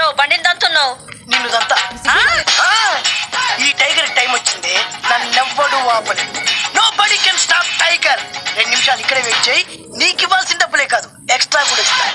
చేస్తున్నావు? బండిని దంతున్నావు. నిన్ను దంతా. ఈ టైగర్ టైం వచ్చింది, నన్నెవ్వడు ఆపలేదు. Nobody can stop tiger. 2 నిమిషాలు ఇక్కడే వెయిట్ చేయి, నీకు ఇవ్వాల్సిన డబ్బులే కాదు ఎక్స్ట్రా కూడా ఇస్తా.